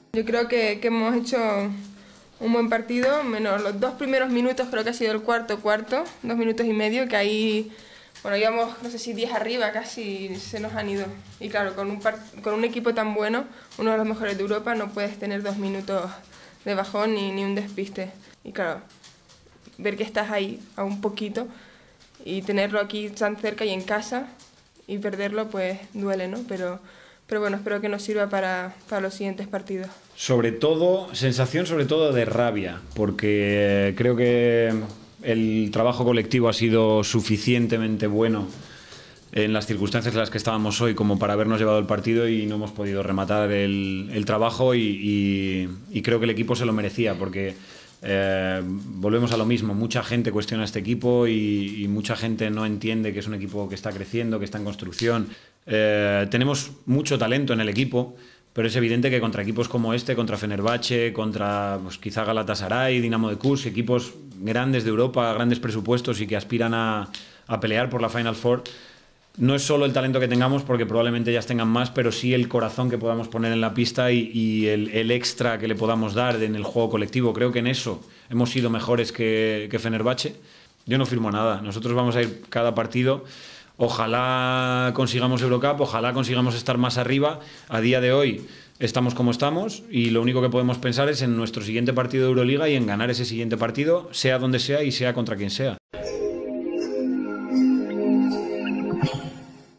Yo creo que hemos hecho un buen partido, menos los 2 primeros minutos, creo que ha sido el cuarto, 2 minutos y medio, que ahí, bueno, íbamos, no sé si 10 arriba, casi se nos han ido. Y claro, con un equipo tan bueno, uno de los mejores de Europa, no puedes tener 2 minutos de bajón ni un despiste. Y claro, ver que estás ahí a un poquito y tenerlo aquí tan cerca y en casa y perderlo, pues duele, ¿no? Pero bueno, espero que nos sirva para los siguientes partidos. Sobre todo, sensación sobre todo de rabia, porque creo que el trabajo colectivo ha sido suficientemente bueno en las circunstancias en las que estábamos hoy como para habernos llevado el partido y no hemos podido rematar el trabajo y creo que el equipo se lo merecía, porque volvemos a lo mismo, mucha gente cuestiona este equipo y mucha gente no entiende que es un equipo que está creciendo, que está en construcción. Tenemos mucho talento en el equipo, pero es evidente que contra equipos como este, contra Fenerbahce, contra pues, quizá Galatasaray, Dinamo de Kurs, equipos grandes de Europa, grandes presupuestos y que aspiran a pelear por la Final Four, no es solo el talento que tengamos, porque probablemente ellas tengan más, pero sí el corazón que podamos poner en la pista y el extra que le podamos dar en el juego colectivo. Creo que en eso hemos sido mejores que Fenerbahce. Yo no firmo nada. Nosotros vamos a ir cada partido. Ojalá consigamos Eurocup, ojalá consigamos estar más arriba. A día de hoy estamos como estamos y lo único que podemos pensar es en nuestro siguiente partido de Euroliga y en ganar ese siguiente partido, sea donde sea y sea contra quien sea.